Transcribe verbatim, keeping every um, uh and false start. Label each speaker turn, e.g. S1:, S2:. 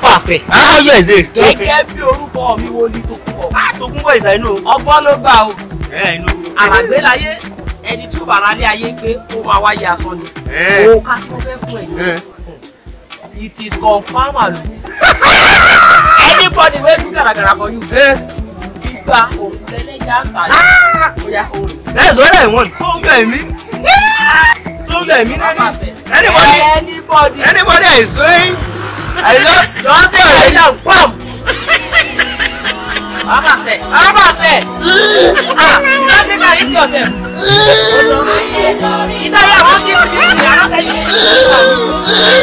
S1: pastor.
S2: Ah, yes, eh.
S1: Gẹ́gẹ́ bí orúkọ mi wo ni Tòkunbọ̀.
S2: Ah, Tòkunbọ̀ is I know.
S1: Ọgbọ́n ló gbà o.
S2: Eh, I know.
S1: Àràgbé láyé ẹni tí ó bá rálé ayé pé ó máa wáyé asán ni.
S2: Eh.
S1: O ká tí wọ́n fẹ́ fún ẹ̀yìn.
S2: Eh.
S1: It is confirmed alu. Anybody wey do garagara for you.
S2: Eh.
S1: Gbígba òun lẹ́lẹ́jà ń sáré. Oya òun.
S2: That's what I want. So get me. So get me. Anybody.
S1: Anybody.
S2: Anybody is doing. I just.
S1: Just take it down. Bam. Abase. Abase. Ah, you don't take care of yourself. It's a way I want you to do it. I don't tell you.